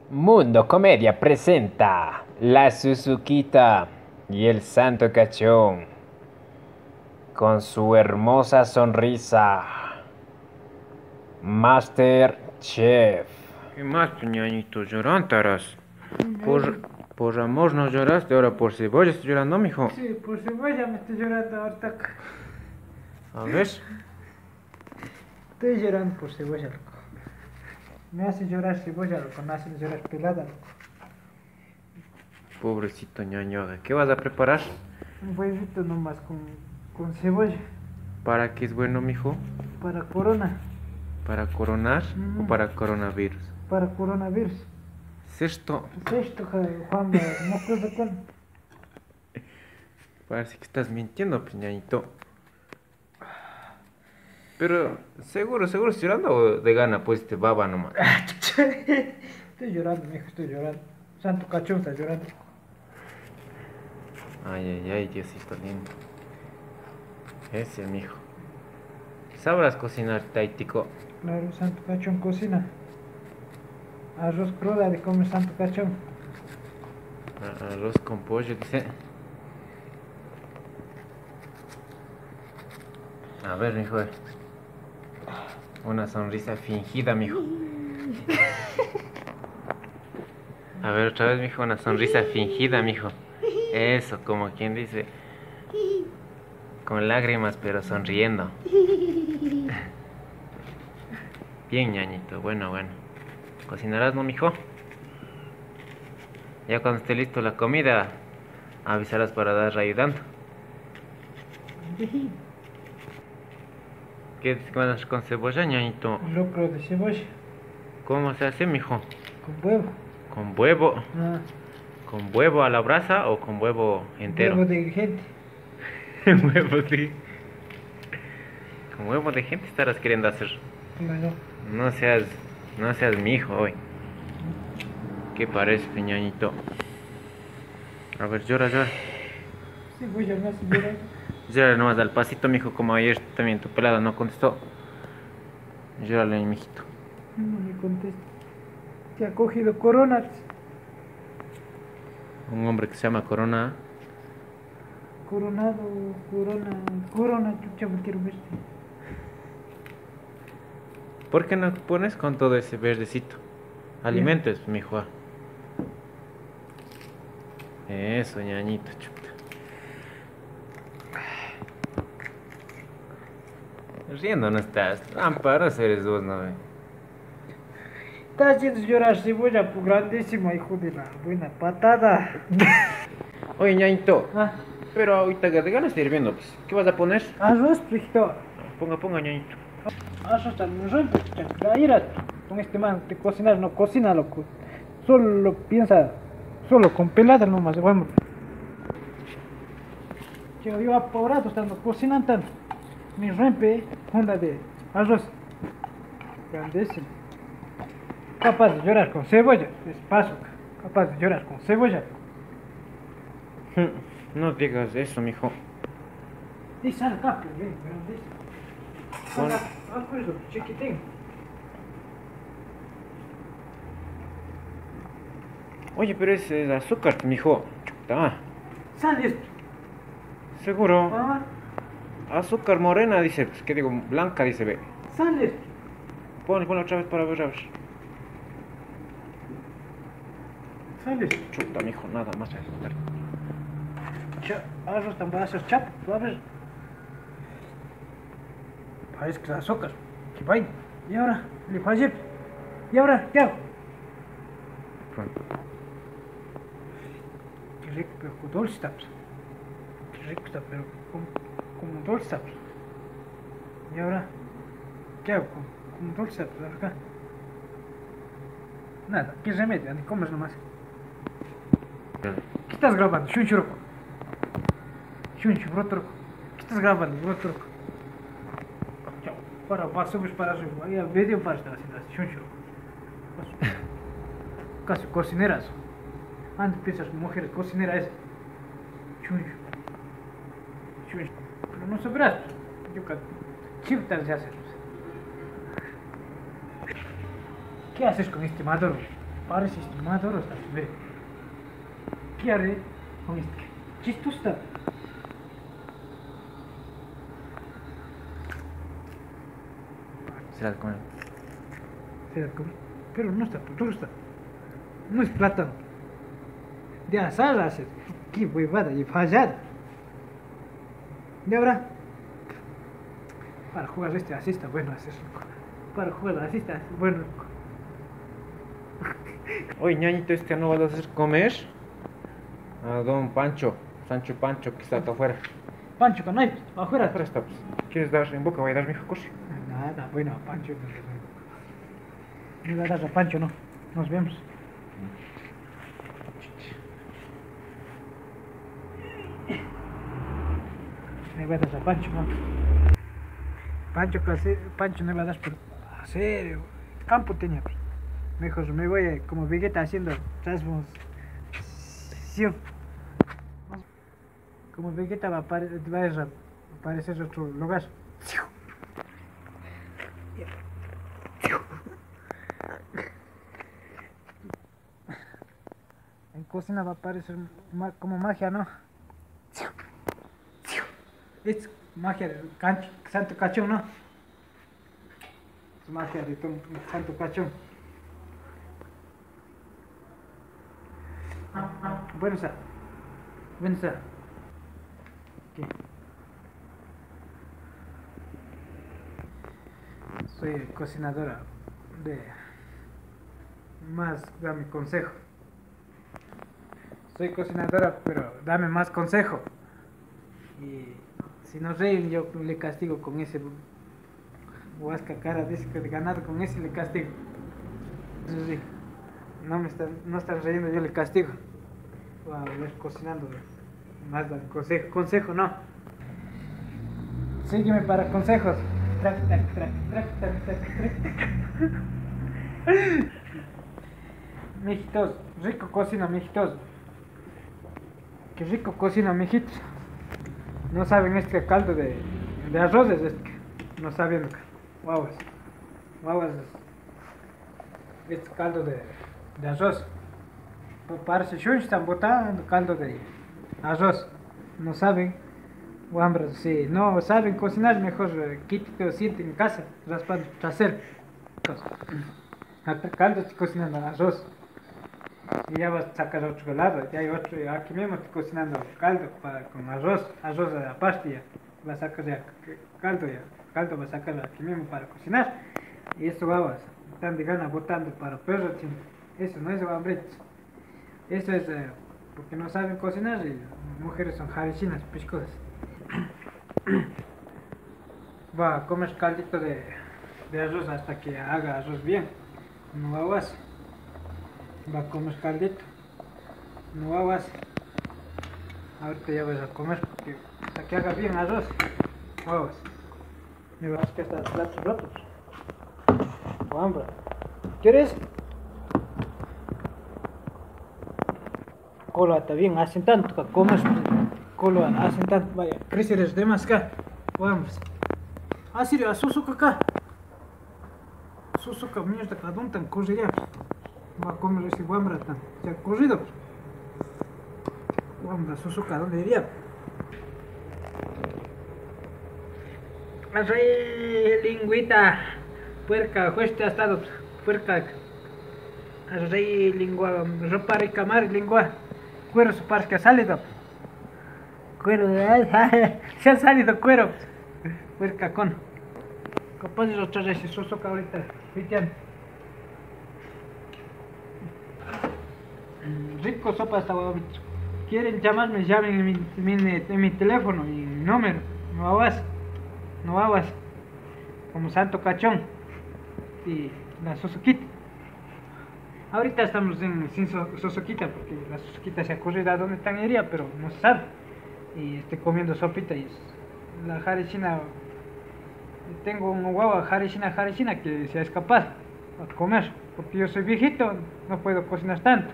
Mundo Comedia presenta La Suzuquita y el Santo Cachón con su hermosa sonrisa. Master Chef. ¿Qué más, ñañito? Llorantaras. Por, por amor no lloraste, ahora por cebolla estás llorando, mijo. Sí, por cebolla me estoy llorando ahorita. A ver. Estoy llorando por cebolla, loco. Me hace llorar cebolla, loco. Me hace llorar pelada, loco. Pobrecito ñaño, ¿qué vas a preparar? Un huevito nomás con cebolla. ¿Para qué es bueno, mijo? Para corona. ¿Para coronar o para coronavirus? Para coronavirus. Sexto, ¿Es esto, Juan? No acuerdo cuál. parece que estás mintiendo, pues, ñañito. Pero, seguro, estás llorando o de gana, pues te baba nomás. Estoy llorando, mijo, estoy llorando. Santo cachón está llorando. Ay, Diosito lindo. Ese, mijo. ¿Sabrás cocinar, taitico? Claro, Santo cachón cocina. Arroz cruda de comer Santo cachón. Arroz con pollo, dice. A ver, mijo. Una sonrisa fingida, mijo. A ver, otra vez, mijo, una sonrisa fingida, mijo. Eso, como quien dice. Con lágrimas, pero sonriendo. Bien, ñañito, bueno. ¿Cocinarás, no, mijo? Ya cuando esté listo la comida, avisarás para dar ayudando. ¿Qué vas a hacer con cebolla, ñañito? Locro de cebolla. ¿Cómo se hace, mijo? Con huevo. ¿Con huevo? Ah, ¿Con huevo a la brasa o con huevo entero? huevo de gente. Huevo, sí. Con huevo de gente estarás queriendo hacer. Claro. No seas mi hijo hoy. ¿Qué parece, peñañito? A ver, llora. Cebolla me hace llorar. Llora nomás al pasito, mijo, como ayer también tu pelada no contestó. Llórale, mijito. No me contesta. Te ha cogido corona. Un hombre que se llama Corona. Coronado, corona, chucha, me quiero verte. ¿Por qué no pones con todo ese verdecito? Alimentes, mijo. Eso, ñañito, chuta. Riendo no estás. Amparos eres vos, ¿no? Estás haciendo llorar cebolla, pues grandísima, hijo de la buena patada. Oye, ñañito. Ah, Pero ahorita de ganas de ir viendo, pues. ¿Qué vas a poner? arroz, hijito. Ponga, ñañito. Arroz también rompe, chucha. Mira, con este man de cocinar, no cocina, loco. Solo piensa, solo con pelada nomás, vamos. Yo apurado estando cocinando, me rompe una de arroz. Grandísimo. Capaz de llorar con cebolla, despacio. Capaz de llorar con cebolla. No digas eso, mijo. Y sale acá, bien, grandísimo. Bueno. Acuerdo, chiquitín. Oye, pero es azúcar, mijo. Chuta. Sale esto. Seguro. Ah, Azúcar morena, dice. Pues, ¿qué digo? Blanca, dice, ve. sale esto. Ponle otra vez para ver, a ver. Sale esto. Chuta, mijo, nada más. Arroz tan barato, chap, a ver. Parece que es azúcar. Que vaya. Y ahora, le fallé. ¿Y ahora qué hago? Qué rico, pero con dulce está. Qué rico está, pero como dulce está. ¿Y ahora qué hago? Con dulce está, acá. Nada, qué remedio, ni comes nomás. ¿Qué estás grabando? Shunchuruco. Rotorco. ¿Qué estás grabando? Rotorco. Para, subes para arriba. Ahí al vídeo para estar haciendo así. Shunchuruco. Casi cocineras. Antes piensas mujeres cocineras. Chuncho. Pero no sabrás. Yo que chiftas de hacer. ¿Qué haces con este maduro? Parece estimador, hasta se ve. ¿Qué haré con este? Chistoso está. Se la comen. Se la come. Pero no está, todo está. No es plátano. De azar haces. Qué huevada y fallada. Y ahora, para jugar este así está bueno hacer. Para jugar así está bueno. Oye, ñañito, este no vas a hacer comer a don Pancho, Sancho Pancho, que está acá afuera. Pancho, con ahí, afuera. Afuera está, pues. ¿Quieres dar en boca? Voy a dar, mijo, corre. Nada, bueno, a Pancho. No le das a Pancho, no. Nos vemos. Me voy a dar a Pancho, ¿no? Pancho no le das por hacer. Campo tenía. Pues. Mejor me voy como Vegeta haciendo transformación. Como Vegeta va a aparecer otro lugar. En cocina va a aparecer como magia, ¿no? Es magia del Santo Cachón, ¿no? Es magia de Santo Cachón. Bueno, está. ¿Qué? Soy cocinadora de... Más, dame consejo. Soy cocinadora, pero dame más consejo. Y si no ríen, yo le castigo con ese huasca cara de ganado, con ese le castigo. Eso sí, no están riendo, yo le castigo. Voy a ver cocinando más dame consejo no. Sígueme para consejos. Trac, trac, trac, trac, trac, trac, trac. Mijitos, rico cocina, mijitos. Qué rico cocina, mijitos. No saben este caldo de arroz es este. No saben. Guaguas. Este caldo de arroz. Parece que están botando caldo de arroz. No saben. Guambras, si no saben cocinar, mejor quítate o siente en casa, raspando trasero. Hasta caldo te cocinan arroz. Y ya vas a sacar otro lado, ya hay otro, aquí mismo estoy cocinando caldo con arroz aparte ya. Va a sacar ya caldo va a sacar aquí mismo para cocinar. Y esto babas, están de gana botando para perros, eso no es hambrientos. Eso es porque no saben cocinar y mujeres son jarechinas, piscosas. Va a comer caldito de arroz hasta que haga arroz bien, no aguas. Va a comer caldito, no aguas. Ahorita ya vas a comer porque hasta que haga bien arroz, no aguas. Me vas a que están platos rotos. Guambra, ¿quieres? Colo está bien, hacen tanto para comer. Colo hacen tanto, vaya, crecer de más acá. Vamos. Así a susuka acá. Susuka, mierda, cada un tan corre ya. Va a comer ese guambra tan. Se ha corrido. Guambra, susuka, ¿dónde iría? Arrey, lingüita. Puerca, jueste ha estado. Puerca. Arrey, lingua. Ropa rica mar, lingua. Cuero su par que ha salido. Cuero, se ha salido cuero. Puerca con. Capaz de otra vez eso soca ahorita. Cristian. Rico sopa esta huevo. Quieren llamarme, llamen en mi teléfono y número. No aguas. Como Santo Cachón. Y la Sosoquita. Ahorita estamos sin Sosoquita porque la Sosoquita se ha corrido a donde están iría, pero no se sabe. Y estoy comiendo sopita y la jarechina. Tengo un guagua jarechina que se ha escapado a comer, porque yo soy viejito, no puedo cocinar tanto.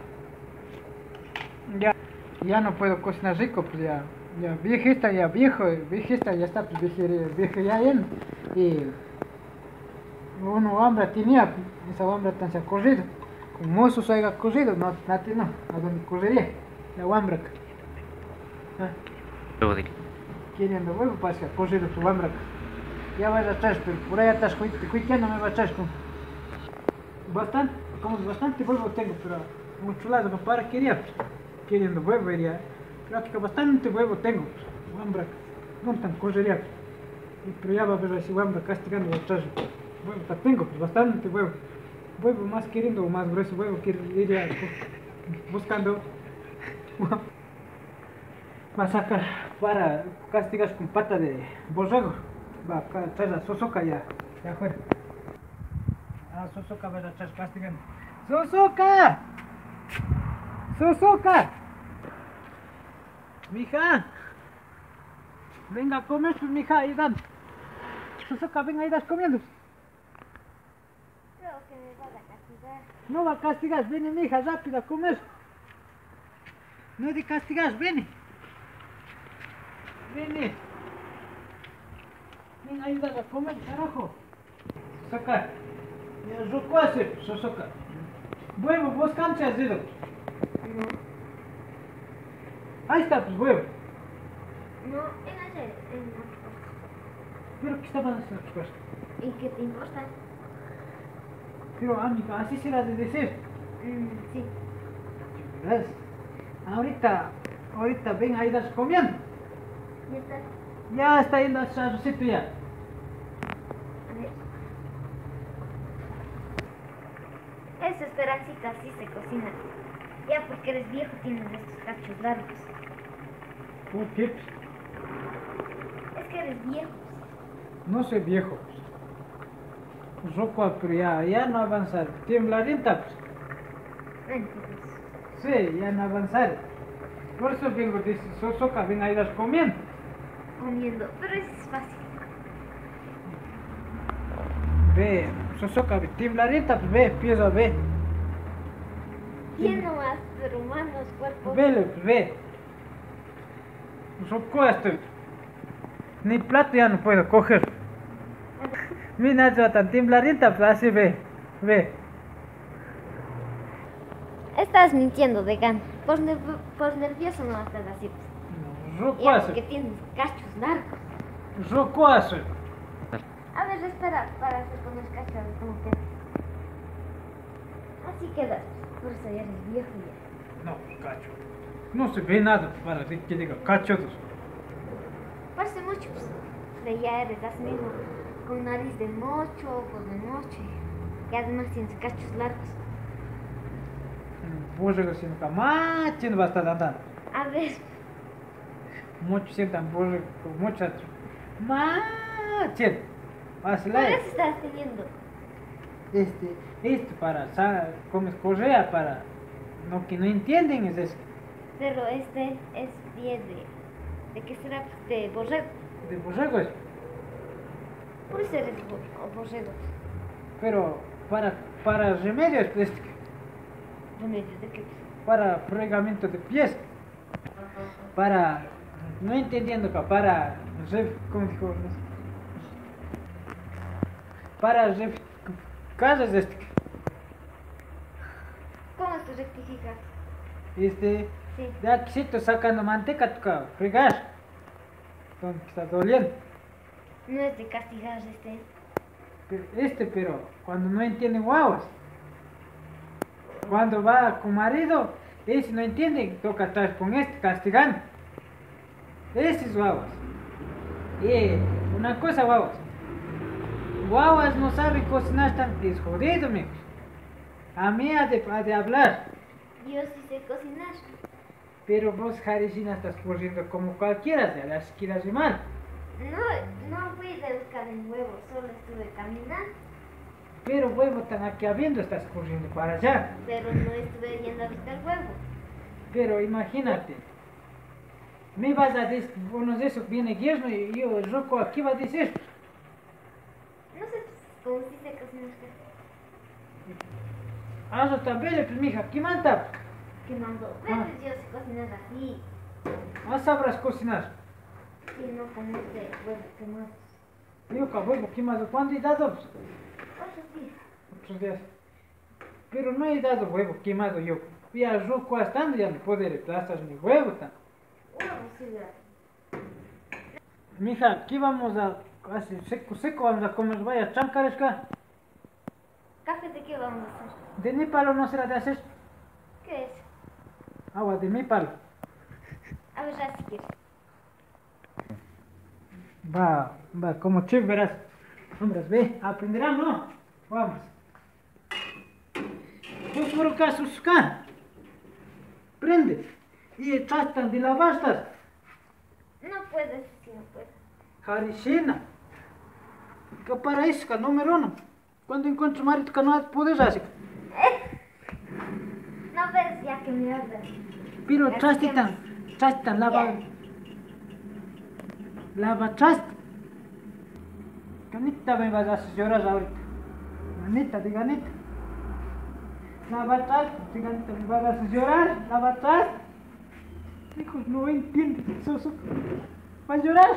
Ya no puedo cocinar rico, pues ya viejita, ya viejo, viejita, ya está, pues viejo ya en. Y uno hambre tenía, esa hambre tan se ha corrido. Con osos haya corrido, no, Nati no, a donde correría, la Wambraca. Ah, Luego diré. queriendo huevo, pasa que ha corrido tu Wambraca. Ya vas atrás, pero por ahí atrás, cuiteando me va atrás con bastante, como bastante huevo tengo, pero mucho lado no para quería, queriendo huevo, iría. Creo que bastante huevo tengo, Wambraca, no tan correría. Pero ya va a ver si Wambraca castigando atrás. Huevo, tengo pues, bastante huevo. Huevo más queriendo o más grueso, huevo quiero iría buscando. Va a sacar para castigas con pata de borrego. Va a traer la sosoca ya afuera. Ah, sosoca va a traer castigando. ¡Sosoca! ¡Sosoca! Mija, venga a comer, pues, mija, ahí dan. Sosoca, venga, ahí das comiendo. Creo que me va a castigar. No va a castigar, ven mija, rápido a comer. No te castigas, ven. Ven. Ven, ayúdame a comer, carajo. Sosoca. Ya roco hace, Sosoca. Huevo, vos canchas, dedo. No, Ahí está, pues huevo. no, en ayer, en Pero ¿qué estaban haciendo tus cosas? ¿Y qué te importa? Pero amiga, así será de decir. Sí. ¿Ves? Ahorita ven ahí das comiendo. Ya está. Ya está yendo a su sitio ya. A ver. Esa esperancita sí se cocina. Ya porque eres viejo tienes estos cachos largos. ¿Por qué? Es que eres viejo. No soy viejo. Roco, pero ya no avanzar. Tiemblarita, pues. Entonces, Sí, ya no avanzar. Por eso vengo, dice Sosoca, ven a ir comiendo. comiendo. Pero eso es fácil. Ve, Sosoca, tiemblarita, pues ve, empieza a ver. ¿Quién nomás? Pero humanos, cuerpos. Vele, pues ve. Roco, estoy. Ni plato ya no puedo coger. Mira, yo tan tiemblarita, pues así ve. Estás mintiendo de gana. Por nervioso no estás así. Roco, Ya porque tienes cachos largos. Roco, A ver, espera para hacer con los cachos a ver cómo queda. Así quedas. Por eso ya eres viejo ya. No, cacho. No se ve nada para que diga cachos. Parece mucho, pues. Pero ya eres así mismo. Con nariz de mocho, ojos de mocho. Y además tienes cachos largos. Боже, синка, мачин basta dandan. A ver, Mucho sientan, bоже, mucho. Maчин. ¿por Asla. eso estás teniendo? Esto para, comes correa para. No, que no entienden es esto. Pero este es pie ¿de qué será? De borrego. De borrego es. Por eso eres borrego. Pero para remedios, pues, Remedio de qué. para fregamento de pies. Para. No entendiendo que para. ¿Cómo dijo? No sé. Para casas ¿Cómo es que rectificas? Sí. de aquí sacando manteca toca fregar. Entonces está doliendo. No es de castigar Pero cuando no entiende guaguas. Cuando va con marido, ese no entiende, toca estar con castigando. Ese es guaguas. Y una cosa guaguas. Guaguas no sabe cocinar tan es jodido, amigos. A mí ha de hablar. Yo sí sé cocinar. Pero vos, Jarisina, estás corriendo como cualquiera de las esquinas de mal. No fui de buscar el huevo, solo estuve caminando. Pero huevo tan aquí habiendo, estás corriendo para allá. Pero no estuve yendo a buscar huevo. Pero imagínate. Me vas a decir, uno de esos viene Guillermo y yo, el roco, aquí va a decir. No sé cómo sí sé cocinar. Hazlo también, pues mija, ¿qué manda? Que mando. Pero yo sé cocinar así. Más sabrás cocinar. Y no con este huevo quemado. Digo que huevo, ¿qué más? ¿Cuándo y dado? Otros días. Otros días. Pero no he dado huevo quemado yo. Ya roco hasta ya no puedo reemplazar mi huevo. Mija, aquí vamos a así seco seco vamos a comer. Vaya chancaresca. ¿Café de qué vamos a hacer? De mi palo no será de hacer. ¿Qué es? Agua de mi palo. A ver, ya si quieres. Va, como chef verás. Hombres, ve, aprenderán, ¿no? Vamos. Fósforo casusca. Prende. Y tratan de la bastas. No puedes, si no puedes. Harishena. Que para isso, que número 1. Quando encontro marido que não há de poder já. No ves ya que me hablas. Pero trastan, lava trast. Canita me vas a llorar ahorita. Ganita, de ganita. Lava trast, de ganita me vas a llorar. Lava trast. Hijos, no entienden. Soso. ¿Vas a llorar?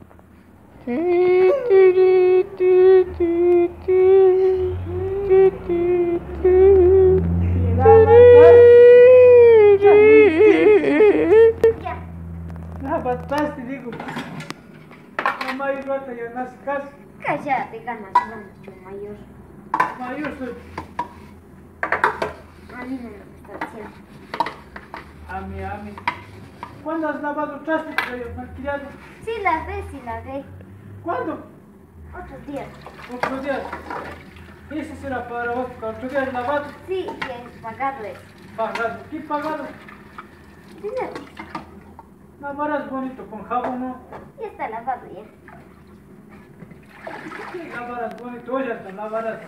Ya. Lava trast, te digo. Mamá y rata ya no hace caso. Cállate, ganas, tu mayor. Mayor soy. A mí no me gusta haciendo. A mí. ¿Cuándo has lavado trastes, malcriado? Sí la ve. ¿Cuándo? Otros días. Otro día. Ese será para otro día lavado. Sí, tienes que pagarlo eso. Pagado. ¿Qué pagado? Dinero. Lavarás bonito con jabón, ¿no? Ya está lavado ya. ¿Qué lavarás bonito? Oye, hasta lavarás.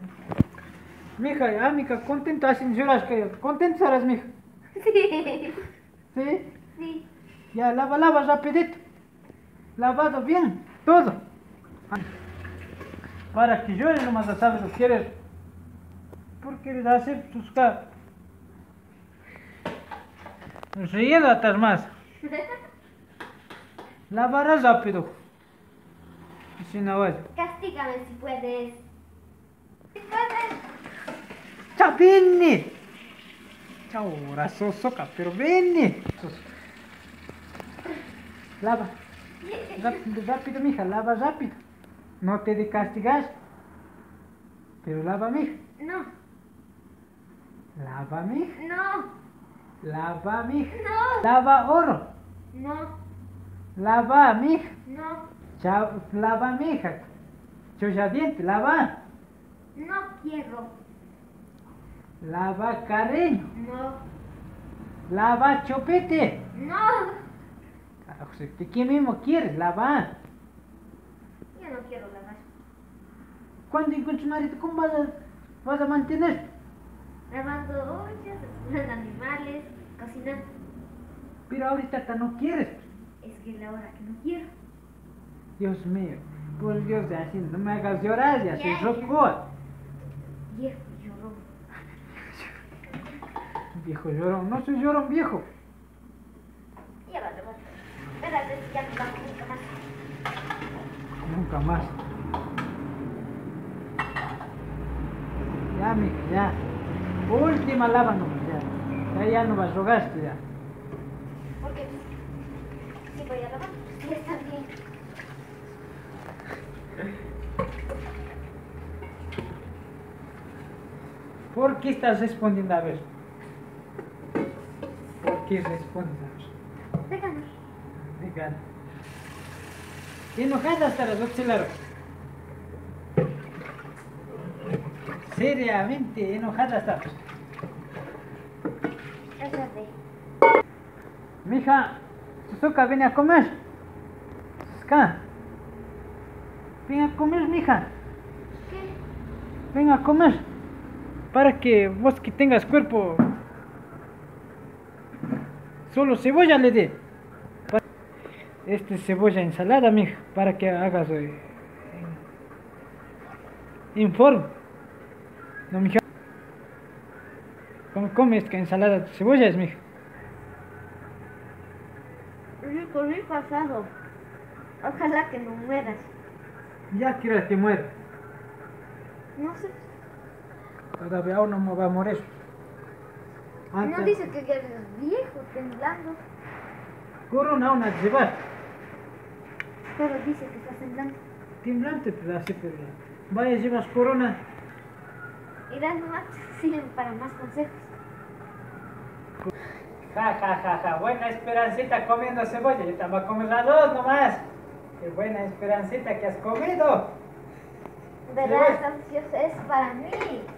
Mija, amiga, contenta sin llorar, que contenta serás, mija. Sí. ¿Sí? Sí. Ya, lava rapidito. Lavado bien, todo. Para que llore nomás a sabes lo que quieres. ¿Por qué quieres hacer tus caras? Riendo atrás más. Lavarás rápido. Y si no vas. Castígame si puedes. Si puedes. ¡Ya viene! Ahora soca, pero viene. Lava. Rápido, mija, lava rápido. No te de castigar. Pero lava, mija. No. Lava, mija. No. Lava, mija. No. Lava oro. No. Lava, mija. No. Chao, lava, mija. Chucha diente, lava. No quiero. Lava, cariño. No. Lava, chopete. No. Carajo, ¿de qué mismo quieres? Lava. Yo no quiero lavar. Cuando encuentres marido, ¿cómo vas a mantener? Lavando ollas, explorando animales, cocinando. Pero ahorita no quieres. Es que es la hora que no quiero. Dios mío, por Dios, así no me hagas llorar, ya soy Ya. roco. Viejo llorón. Viejo llorón, no soy llorón viejo. Ya vale. Espérate, ya no vamos nunca más. Nunca más. Ya, mija, ya. Última lava nomás, ya. Ya no vas a rogaste, ya. Porque si voy a lavar, pues ya está bien. ¿Por qué estás respondiendo a ver? ¿Por qué respondes a ver? Déjame. Venga. Enojada hasta las 8 de la noche. Seriamente enojada hasta. Eso de. Mija, Suzuka, ven a comer. Suzuka. Ven a comer, mija. ¿Qué? Ven a comer. Para que vos que tengas cuerpo. Solo cebolla le dé. Cebolla ensalada, mija. Para que hagas informe. No, mija. ¿Cómo comes que ensalada de cebollas, mija? Rico asado. Ojalá que no mueras. Ya quiero que muera. No sé. Todavía uno no va a morir. No dice que ya eres viejo, temblando. Corona aún a llevar. Pero dice que estás temblando. Temblante, pues así, pero ya. Vaya, llevas corona. Y las nomás sirven para más consejos. Ja, ja, ja, ja. Buena Esperancita comiendo cebolla. Yo te voy a comer las dos nomás. Qué buena Esperancita que has comido. ¿Verdad, ansiosa? Es para mí.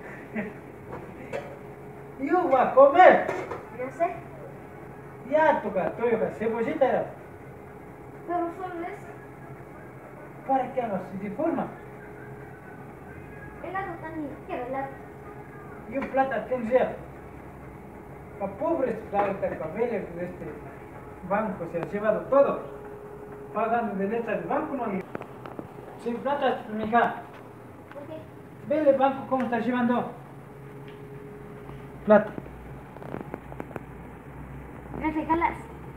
Yo voy a comer. No sé, Ya, tu tuyo, cebollita era. pero solo eso. ¿Para qué hagas de forma? Helado también, quiero helado. Yo plata tendría. Para pobres, claro, el cabello de este banco se ha llevado todo. Pagando de letras del banco, no. Sin plata, mija. ¿Por qué? Ve el banco cómo está llevando. Plata. ¿Me regalas?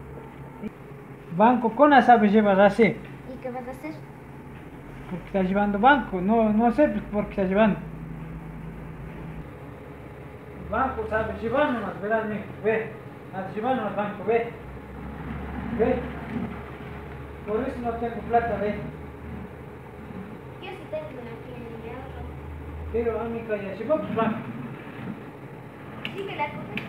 Banco con la sabes llevar así. ¿Y qué vas a hacer? Porque está llevando banco. No sé por qué está llevando. Banco sabes llevar nomás, verás, mijo. Ve. Has llevar nomás banco, ve. Ve. Por eso no tengo plata, ve. Yo sí tengo aquí en mi auto. Pero a mi calle, llevó pues banco. Sí, que la coges.